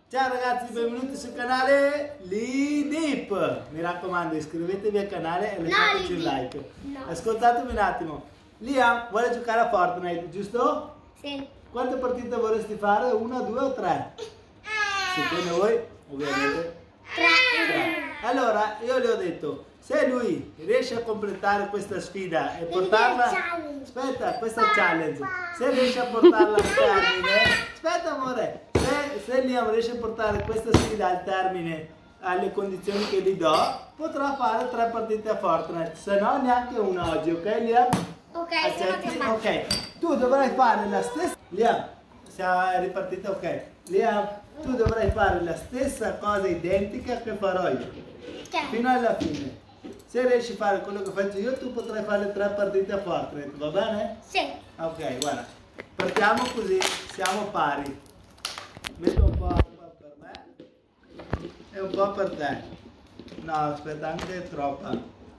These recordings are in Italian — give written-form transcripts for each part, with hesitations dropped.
Ciao ragazzi, benvenuti sul canale Lidip. Mi raccomando, iscrivetevi al canale e lasciateci un like. No. Ascoltatemi un attimo. Liam vuole giocare a Fortnite, giusto? Sì. Quante partite vorresti fare? Una, due o tre? Secondo voi? Ovviamente. Tre. Allora, io le ho detto, se lui riesce a completare questa sfida e portarla... Aspetta, questa challenge. Se riesce a portarla al termine... Aspetta amore. Se Liam riesce a portare questa sfida al termine alle condizioni che gli do, potrà fare 3 partite a Fortnite. Se no neanche una oggi, ok Liam? Ok, accetti? Ok. Tu dovrai fare la stessa... Liam, siamo ripartita, ok. Liam, tu dovrai fare la stessa cosa identica che farò io. Fino alla fine. Se riesci a fare quello che faccio io, tu potrai fare 3 partite a Fortnite, va bene? Sì. Ok, guarda. Partiamo così, siamo pari. Metto un po' per me e un po' per te. No, aspetta, anche troppa.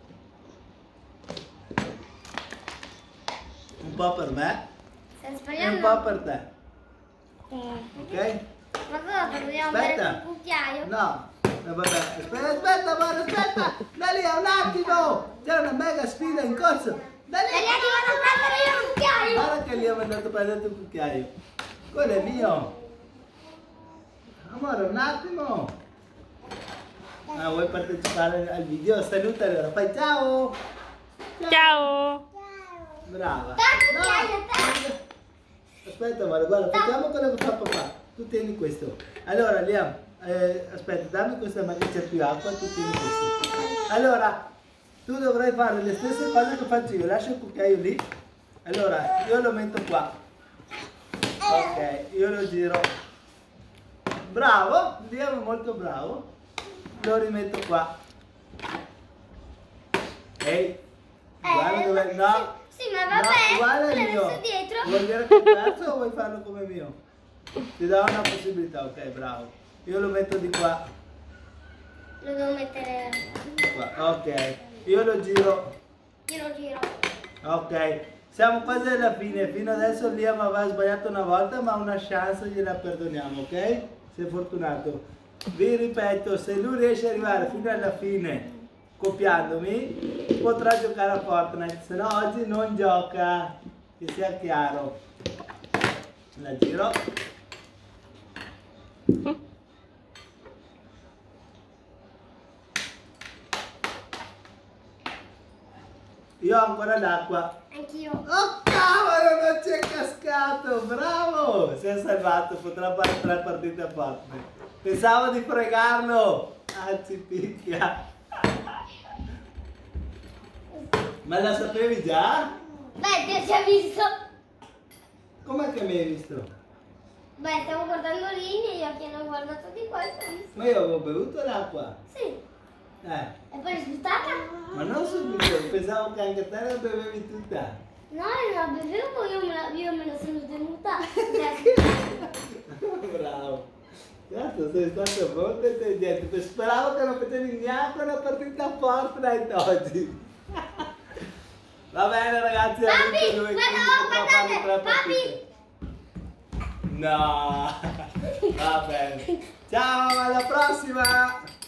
Un po' per me e un po' per te. Ok? Ma cosa, dobbiamo Aspetta. bere un cucchiaio? No, vabbè. Aspetta, amore, aspetta. Da lì a un attimo. C'è una mega sfida in corso. Da lì. E lì ti vado a prendere io un cucchiaio. Guarda che lì ho andato a prendere un cucchiaio. Quello è mio. Amore, un attimo. Ah, vuoi partecipare al video? Saluta allora, fai ciao. Ciao! Brava. Dai, Aspetta amore, guarda, facciamo quello che fa papà. Tu tieni questo. Allora Liam, aspetta, dammi questa ma che c'è più acqua, tu tieni questo. Allora, tu dovrai fare le stesse cose che faccio io. Lascia il cucchiaio lì. Allora, io lo metto qua. Ok, io lo giro. Bravo, Liam è molto bravo. Lo rimetto qua. Ehi, guarda dove... No, sì, ma vabbè, uguale al l'hai mio. messo dietro. Vuol dire che ho perso o vuoi farlo come mio? Ti do una possibilità, ok, bravo. Io lo metto di qua. Lo devo mettere... Qua. Ok, io lo giro. Io lo giro. Ok, siamo quasi alla fine. Fino adesso Liam aveva sbagliato una volta, ma una chance gliela perdoniamo, ok? Sei fortunato. Vi ripeto, se lui riesce ad arrivare fino alla fine copiandomi, potrà giocare a Fortnite, se no oggi non gioca, che sia chiaro. La giro. Io ho ancora l'acqua. Anch'io. Oh cavolo, non c'è cascato, bravo! Si è salvato, potrà fare 3 partite a Fortnite. Pensavo di fregarlo, anzi picchia. Ma la sapevi già? Beh, ti ho già visto. Com'è che mi hai visto? Beh, stiamo guardando lì, i miei occhi hanno guardato di qua e ti ho visto. Ma io avevo bevuto l'acqua. Sì. E poi è sbuttata? ma non subito, pensavo che anche te la bevevi tutta. No, io non la bevevo, io me la sono tenuta. Bravo. Cazzo, sei stato molto intelligente. Speravo che non facevi neanche una partita a Fortnite oggi. Va bene ragazzi, ha vinto lui, quindi potrà fare 3 partite. No, va bene. Ciao, alla prossima!